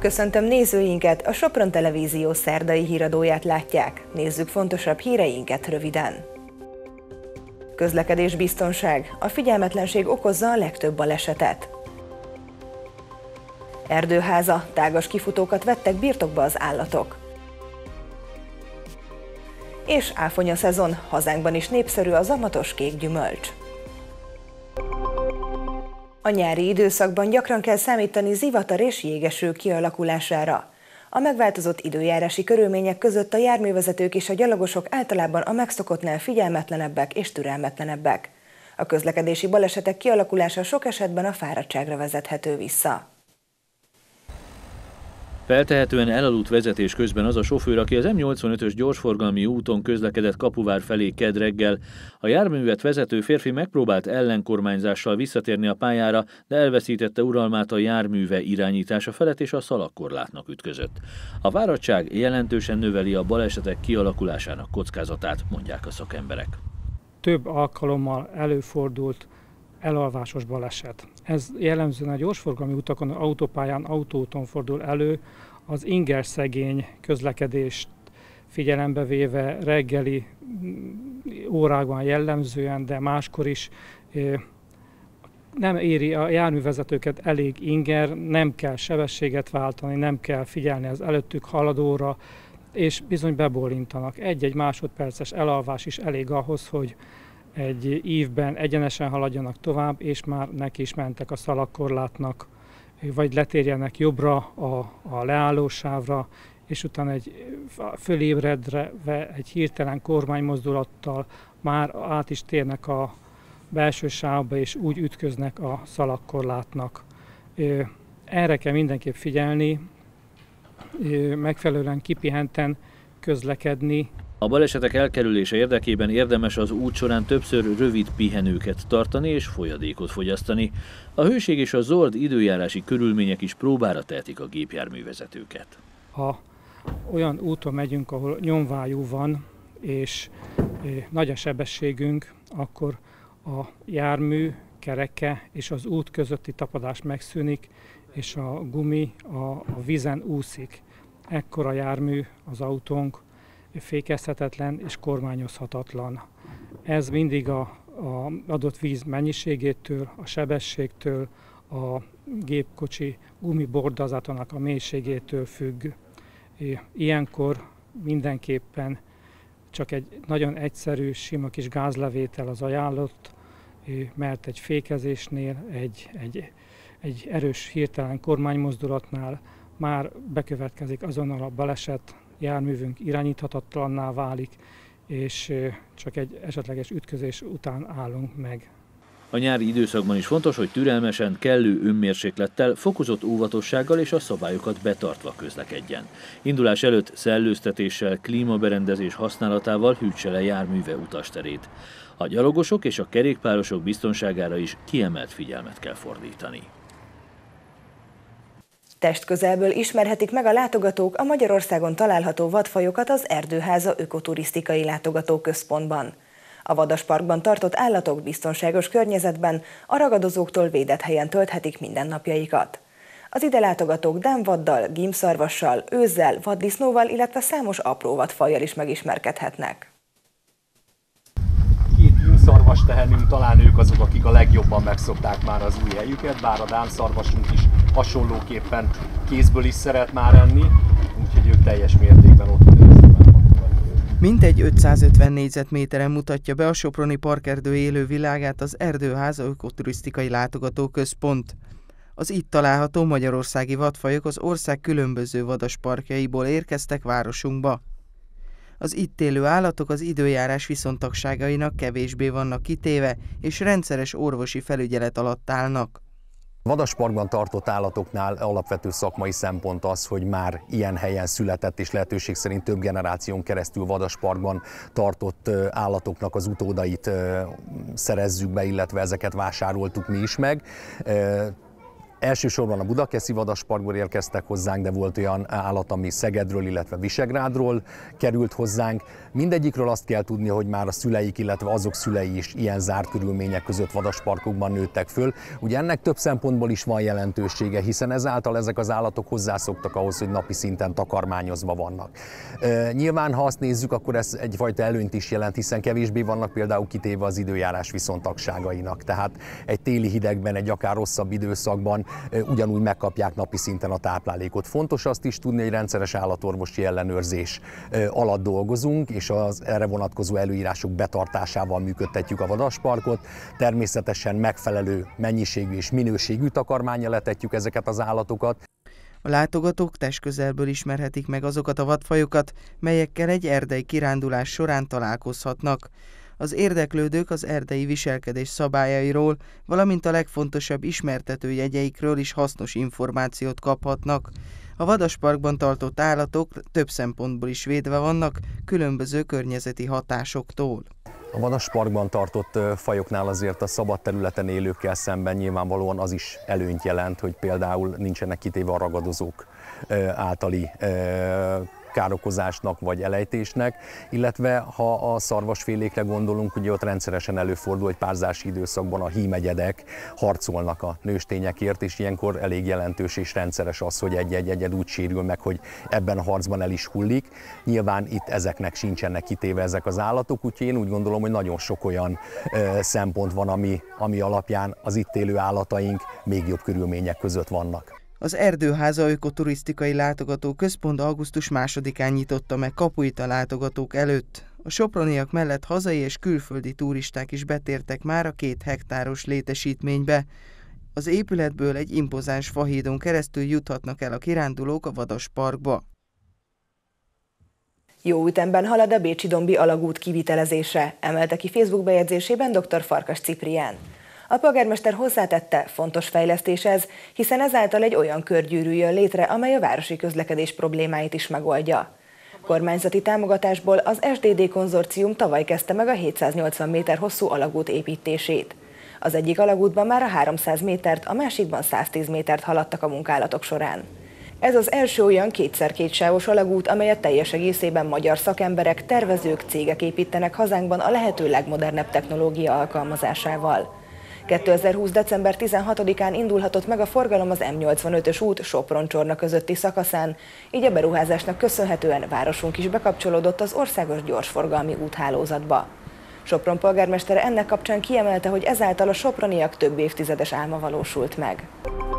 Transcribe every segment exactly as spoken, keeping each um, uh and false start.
Köszöntöm nézőinket, a Sopron Televízió szerdai híradóját látják. Nézzük fontosabb híreinket röviden. Közlekedésbiztonság. A figyelmetlenség okozza a legtöbb balesetet. Erdőháza. Tágas kifutókat vettek birtokba az állatok. És áfonya szezon. Hazánkban is népszerű a zamatos kék gyümölcs. A nyári időszakban gyakran kell számítani zivatar és jégeső kialakulására. A megváltozott időjárási körülmények között a járművezetők és a gyalogosok általában a megszokottnál figyelmetlenebbek és türelmetlenebbek. A közlekedési balesetek kialakulása sok esetben a fáradtságra vezethető vissza. Feltehetően elaludt vezetés közben az a sofőr, aki az M nyolcvanötös gyorsforgalmi úton közlekedett Kapuvár felé kedd reggel. A járművet vezető férfi megpróbált ellenkormányzással visszatérni a pályára, de elveszítette uralmát a járműve irányítása felett és a szalagkorlátnak ütközött. A fáradtság jelentősen növeli a balesetek kialakulásának kockázatát, mondják a szakemberek. Több alkalommal előfordult elalvásos baleset. Ez jellemzően a gyorsforgalmi utakon, autópályán, autóúton fordul elő, az ingerszegény közlekedést figyelembe véve reggeli órákban jellemzően, de máskor is nem éri a járművezetőket elég inger, nem kell sebességet váltani, nem kell figyelni az előttük haladóra, és bizony bebólintanak. Egy-egy másodperces elalvás is elég ahhoz, hogy egy ívben egyenesen haladjanak tovább, és már neki is mentek a szalagkorlátnak, vagy letérjenek jobbra a, a leállósávra, és utána egy fölébredve egy hirtelen kormánymozdulattal már át is térnek a belső sávba, és úgy ütköznek a szalagkorlátnak. Erre kell mindenképp figyelni, megfelelően kipihenten közlekedni. A balesetek elkerülése érdekében érdemes az út során többször rövid pihenőket tartani és folyadékot fogyasztani. A hőség és a zord időjárási körülmények is próbára tehetik a gépjárművezetőket. Ha olyan úton megyünk, ahol nyomvájú van és nagy a sebességünk, akkor a jármű kereke és az út közötti tapadás megszűnik, és a gumi a, a vízen úszik. Ekkor a jármű, az autónk fékezhetetlen és kormányozhatatlan. Ez mindig a, a adott víz mennyiségétől, a sebességtől, a gépkocsi gumibordazatának a mélységétől függ. Ilyenkor mindenképpen csak egy nagyon egyszerű, sima kis gázlevétel az ajánlott, mert egy fékezésnél, egy, egy, egy erős hirtelen kormánymozdulatnál már bekövetkezik azonnal a baleset, járművünk irányíthatatlanná válik, és csak egy esetleges ütközés után állunk meg. A nyári időszakban is fontos, hogy türelmesen, kellő önmérséklettel, fokozott óvatossággal és a szabályokat betartva közlekedjen. Indulás előtt szellőztetéssel, klímaberendezés használatával hűtse le járműve utasterét. A gyalogosok és a kerékpárosok biztonságára is kiemelt figyelmet kell fordítani. Testközelből ismerhetik meg a látogatók a Magyarországon található vadfajokat az Erdőháza ökoturisztikai látogatóközpontban. A vadasparkban tartott állatok biztonságos környezetben, a ragadozóktól védett helyen tölthetik mindennapjaikat. Az ide látogatók dámvaddal, gímszarvassal, őzzel, vaddisznóval, illetve számos apró vadfajjal is megismerkedhetnek. Két gímszarvas tehenünk, talán ők azok, akik a legjobban megszokták már az új helyüket, bár a dámszarvasunk is hasonlóképpen kézből is szeret már enni, úgyhogy ők teljes mértékben ott érezik már magukat. Mintegy ötszázötven négyzetméteren mutatja be a soproni parkerdő élővilágát az Erdőháza ökoturisztikai látogatóközpont. Az itt található magyarországi vadfajok az ország különböző vadasparkjaiból érkeztek városunkba. Az itt élő állatok az időjárás viszontagságainak kevésbé vannak kitéve, és rendszeres orvosi felügyelet alatt állnak. Vadasparkban tartott állatoknál alapvető szakmai szempont az, hogy már ilyen helyen született és lehetőség szerint több generáción keresztül vadasparkban tartott állatoknak az utódait szerezzük be, illetve ezeket vásároltuk mi is meg. Elsősorban a budakeszi vadasparkból érkeztek hozzánk, de volt olyan állat, ami Szegedről, illetve Visegrádról került hozzánk. Mindegyikről azt kell tudni, hogy már a szüleik, illetve azok szülei is ilyen zárt körülmények között vadasparkokban nőttek föl. Ugye ennek több szempontból is van jelentősége, hiszen ezáltal ezek az állatok hozzászoktak ahhoz, hogy napi szinten takarmányozva vannak. E, nyilván, ha azt nézzük, akkor ez egyfajta előnyt is jelent, hiszen kevésbé vannak például kitéve az időjárás viszontagságainak. Tehát egy téli hidegben, egy akár rosszabb időszakban e, ugyanúgy megkapják napi szinten a táplálékot. Fontos azt is tudni, hogy rendszeres állatorvosi ellenőrzés e, alatt dolgozunk, és az erre vonatkozó előírások betartásával működtetjük a vadasparkot. Természetesen megfelelő mennyiségű és minőségű takarmánnyal etetjük ezeket az állatokat. A látogatók testközelből ismerhetik meg azokat a vadfajokat, melyekkel egy erdei kirándulás során találkozhatnak. Az érdeklődők az erdei viselkedés szabályairól, valamint a legfontosabb ismertető jegyeikről is hasznos információt kaphatnak. A vadasparkban tartott állatok több szempontból is védve vannak különböző környezeti hatásoktól. A vadasparkban tartott fajoknál azért a szabad területen élőkkel szemben nyilvánvalóan az is előnyt jelent, hogy például nincsenek kitéve a ragadozók általi károkozásnak vagy elejtésnek, illetve ha a szarvasfélékre gondolunk, ugye ott rendszeresen előfordul, hogy párzási időszakban a hímegyedek harcolnak a nőstényekért, és ilyenkor elég jelentős és rendszeres az, hogy egy-egy egyed úgy sérül meg, hogy ebben a harcban el is hullik. Nyilván itt ezeknek sincsenek kitéve ezek az állatok, úgyhogy én úgy gondolom, hogy nagyon sok olyan ö, szempont van, ami, ami alapján az itt élő állataink még jobb körülmények között vannak. Az Erdőháza ökoturisztikai látogatóközpont augusztus másodikán nyitotta meg kapuit a látogatók előtt. A soproniak mellett hazai és külföldi turisták is betértek már a két hektáros létesítménybe. Az épületből egy impozáns fahídon keresztül juthatnak el a kirándulók a vadasparkba. Jó ütemben halad a Bécsi-Dombi alagút kivitelezése, emelte ki Facebook bejegyzésében dr. Farkas Ciprián. A polgármester hozzátette, fontos fejlesztés ez, hiszen ezáltal egy olyan körgyűrű jön létre, amely a városi közlekedés problémáit is megoldja. Kormányzati támogatásból az es dé dé konzorcium tavaly kezdte meg a hétszáznyolcvan méter hosszú alagút építését. Az egyik alagútban már a háromszáz métert, a másikban száztíz métert haladtak a munkálatok során. Ez az első olyan kétszer kétsávos alagút, amelyet teljes egészében magyar szakemberek, tervezők, cégek építenek hazánkban a lehető legmodernebb technológia alkalmazásával. kétezer-húsz. december tizenhatodikán indulhatott meg a forgalom az M nyolcvanötös út Sopron-Csorna közötti szakaszán, így a beruházásnak köszönhetően városunk is bekapcsolódott az országos gyorsforgalmi úthálózatba. Sopron polgármestere ennek kapcsán kiemelte, hogy ezáltal a soproniak több évtizedes álma valósult meg.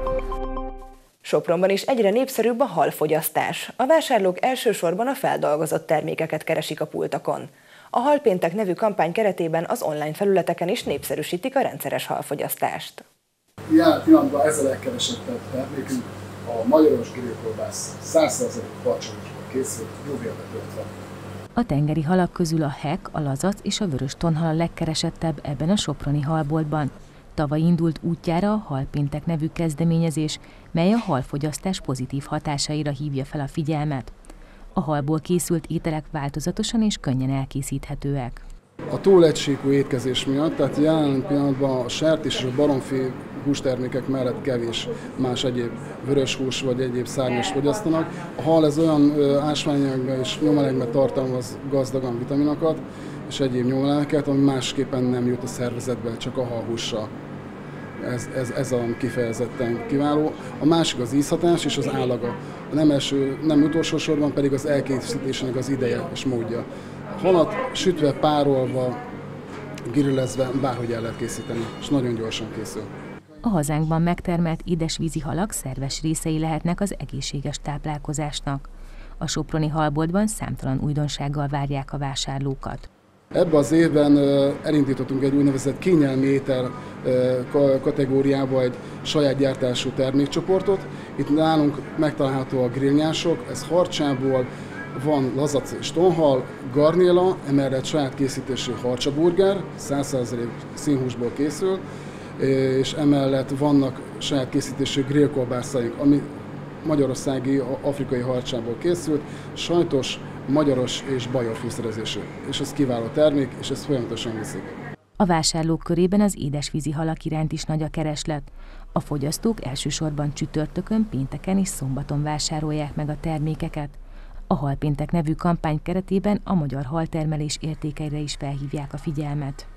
Sopronban is egyre népszerűbb a halfogyasztás. A vásárlók elsősorban a feldolgozott termékeket keresik a pultokon. A Halpéntek nevű kampány keretében az online felületeken is népszerűsítik a rendszeres halfogyasztást. Jelen pillanatban ez a legkeresettebb termékünk, a magyaros grillkolbász száz százalék parcsolásból készült, jóvérbe töltve. A tengeri halak közül a hek, a lazac és a vörös tonhal a legkeresettebb ebben a soproni halboltban. Tavaly indult útjára a Halpéntek nevű kezdeményezés, mely a halfogyasztás pozitív hatásaira hívja fel a figyelmet. A halból készült ételek változatosan és könnyen elkészíthetőek. A túlegységű étkezés miatt, tehát jelen pillanatban a sertés és a baromfi hústermékek mellett kevés más egyéb vörös hús vagy egyéb szárnyas fogyasztanak. A hal ez olyan ásványanyagban és nyomelemekben tartalmaz gazdagan vitaminokat és egyéb nyomelemeket, ami másképpen nem jut a szervezetbe, csak a halhússal. Ez, ez, ez a kifejezetten kiváló. A másik az ízhatás és az állaga. A nem, első, nem utolsó sorban pedig az elkészítésének az ideje és módja. A halat sütve, párolva, grillezve bárhogy el lehet készíteni, és nagyon gyorsan készül. A hazánkban megtermelt édesvízi halak szerves részei lehetnek az egészséges táplálkozásnak. A soproni halboltban számtalan újdonsággal várják a vásárlókat. Ebben az évben elindítottunk egy úgynevezett kényelmi étel kategóriába egy saját gyártású termékcsoportot. Itt nálunk megtalálható a grillnyások, ez harcsából, van lazac és tonhal, garnéla, emellett saját készítésű harcsaburger, száz százalék színhúsból készül, és emellett vannak saját készítésű grillkolbászaink, ami magyarországi, afrikai harcsából készült, sajtos, magyaros és bajor fűszerezésű. És ez kiváló termék, és ezt folyamatosan viszik. A vásárlók körében az édesvízi halak iránt is nagy a kereslet. A fogyasztók elsősorban csütörtökön, pénteken és szombaton vásárolják meg a termékeket. A Halpéntek nevű kampány keretében a magyar haltermelés értékeire is felhívják a figyelmet.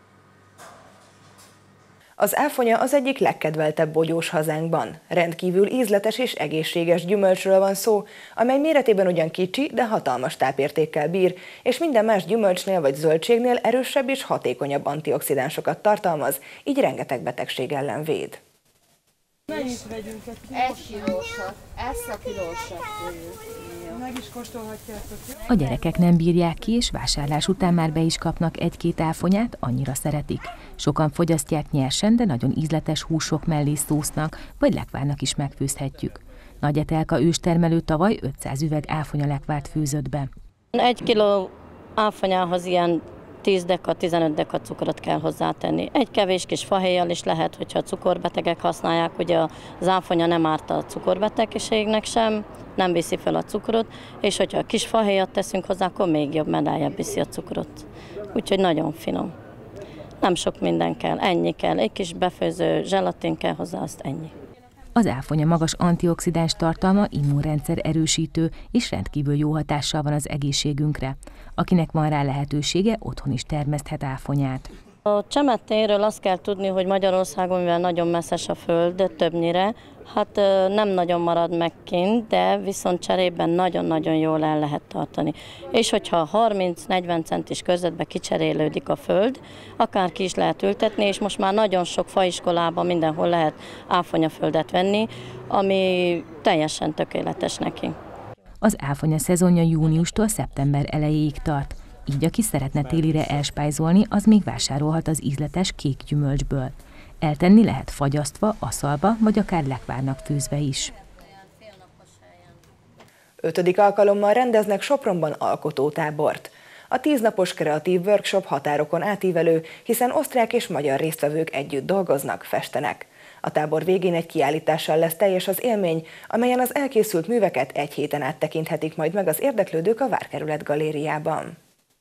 Az áfonya az egyik legkedveltebb bogyós hazánkban. Rendkívül ízletes és egészséges gyümölcsről van szó, amely méretében ugyan kicsi, de hatalmas tápértékkel bír, és minden más gyümölcsnél vagy zöldségnél erősebb és hatékonyabb antioxidánsokat tartalmaz, így rengeteg betegség ellen véd. Mennyit vegyünk egy kilósat? Egy kilósat. Ezt a kilósat. Meg is kóstolhatjátok. A gyerekek nem bírják ki, és vásárlás után már be is kapnak egy-két áfonyát, annyira szeretik. Sokan fogyasztják nyersen, de nagyon ízletes húsok mellé szósznak, vagy lekvárnak is megfőzhetjük. Nagy Etelka őstermelő tavaly ötszáz üveg áfonya lekvárt főzött be. Egy kiló áfonyához ilyen tíz deka, tizenöt deka cukrot kell hozzátenni. Egy kevés kis fahéjjal is lehet, hogyha cukorbetegek használják, ugye az áfonya nem árt a cukorbetegségnek sem, nem viszi fel a cukrot, és hogyha a kis fahéjat teszünk hozzá, akkor még jobb, mert eljebb viszi a cukrot. Úgyhogy nagyon finom. Nem sok minden kell, ennyi kell. Egy kis befőző zselatin kell hozzá, azt ennyi. Az áfonya magas antioxidáns tartalma immunrendszer erősítő és rendkívül jó hatással van az egészségünkre. Akinek van rá lehetősége, otthon is termeszthet áfonyát. A csemettéről azt kell tudni, hogy Magyarországon, mivel nagyon messzes a föld, többnyire, hát nem nagyon marad meg kint, de viszont cserében nagyon-nagyon jól el lehet tartani. És hogyha harminc-negyven centis körzetbe kicserélődik a föld, akár ki is lehet ültetni, és most már nagyon sok faiskolában mindenhol lehet áfonyaföldet venni, ami teljesen tökéletes neki. Az áfonya szezonja júniustól szeptember elejéig tart. Így aki szeretne télire elspájzolni, az még vásárolhat az ízletes kék gyümölcsből. Eltenni lehet fagyasztva, aszalba, vagy akár lekvárnak főzve is. Ötödik alkalommal rendeznek Sopronban alkotótábort. A tíznapos kreatív workshop határokon átívelő, hiszen osztrák és magyar résztvevők együtt dolgoznak, festenek. A tábor végén egy kiállítással lesz teljes az élmény, amelyen az elkészült műveket egy héten át tekinthetik majd meg az érdeklődők a Várkerület galériában.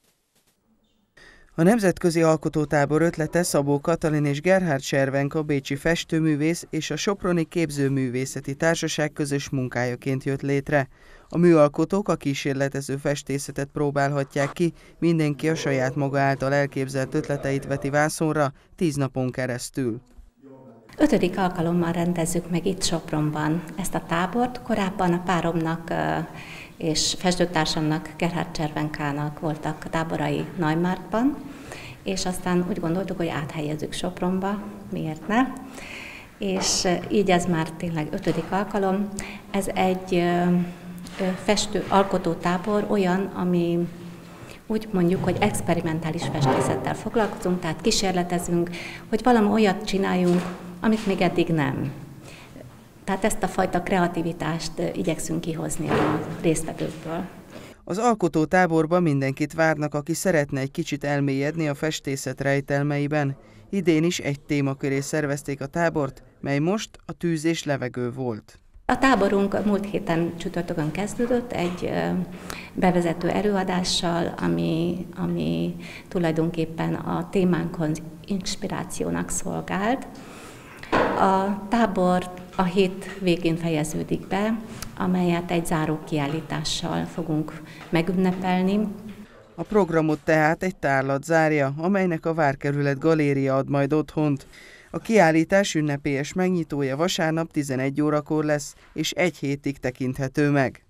A nemzetközi alkotótábor ötlete Szabó Katalin és Gerhard Servenka bécsi festőművész és a Soproni Képzőművészeti Társaság közös munkájaként jött létre. A műalkotók a kísérletező festészetet próbálhatják ki, mindenki a saját maga által elképzelt ötleteit veti vászonra tíz napon keresztül. Ötödik alkalommal rendezzük meg itt Sopronban ezt a tábort. Korábban a páromnak és festőtársamnak, Gerhard Servenkának voltak táborai Neumarktban, és aztán úgy gondoltuk, hogy áthelyezzük Sopronba, miért ne? És így ez már tényleg ötödik alkalom. Ez egy festő alkotótábor olyan, ami úgy mondjuk, hogy experimentális festészettel foglalkozunk, tehát kísérletezünk, hogy valami olyat csináljunk, amit még eddig nem. Tehát ezt a fajta kreativitást igyekszünk kihozni a résztvevőkből. Az alkotótáborban mindenkit várnak, aki szeretne egy kicsit elmélyedni a festészet rejtelmeiben. Idén is egy témaköré szervezték a tábort, mely most a tűz és levegő volt. A táborunk múlt héten csütörtökön kezdődött egy bevezető előadással, ami, ami tulajdonképpen a témánkon inspirációnak szolgált. A tábor a hét végén fejeződik be, amelyet egy záró kiállítással fogunk megünnepelni. A programot tehát egy tárlat zárja, amelynek a Várkerület galéria ad majd otthont. A kiállítás ünnepélyes megnyitója vasárnap tizenegy órakor lesz, és egy hétig tekinthető meg.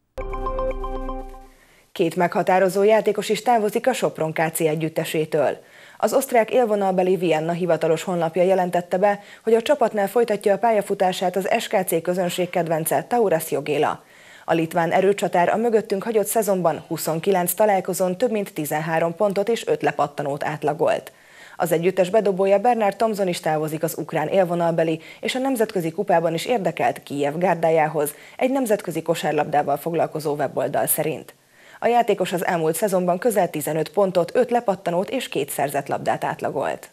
Két meghatározó játékos is távozik a Sopron ká cé együttesétől. Az osztrák élvonalbeli Vienna hivatalos honlapja jelentette be, hogy a csapatnál folytatja a pályafutását az es ká cé közönség kedvence Tauras Jogéla. A litván erőcsatár a mögöttünk hagyott szezonban huszonkilenc találkozón több mint tizenhárom pontot és öt lepattanót átlagolt. Az együttes bedobója Bernard Thompson is távozik az ukrán élvonalbeli és a nemzetközi kupában is érdekelt Kijev gárdájához, egy nemzetközi kosárlabdával foglalkozó weboldal szerint. A játékos az elmúlt szezonban közel tizenöt pontot, öt lepattanót és két szerzett labdát átlagolt.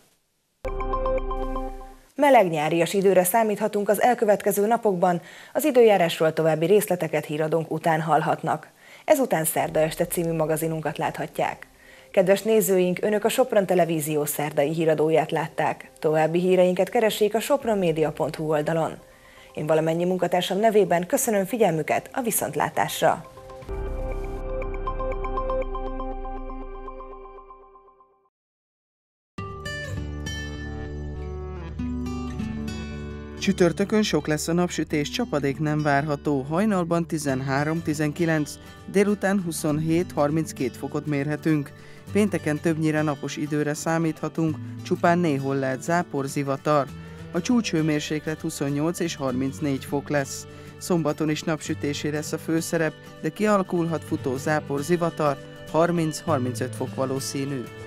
Meleg nyárias időre számíthatunk az elkövetkező napokban, az időjárásról további részleteket híradónk után hallhatnak. Ezután Szerda este című magazinunkat láthatják. Kedves nézőink, Önök a Sopron Televízió szerdai híradóját látták. További híreinket keressék a sopronmedia pont hu oldalon. Én valamennyi munkatársam nevében köszönöm figyelmüket, a viszontlátásra! Csütörtökön sok lesz a napsütés, csapadék nem várható, hajnalban tizenhárom-tizenkilenc, délután huszonhét-harminckét fokot mérhetünk. Pénteken többnyire napos időre számíthatunk, csupán néhol lehet zápor, zivatar. A csúcshőmérséklet huszonnyolc és harmincnégy fok lesz. Szombaton is napsütésé lesz a főszerep, de kialakulhat futó zápor, zivatar, harminc-harmincöt fok valószínű.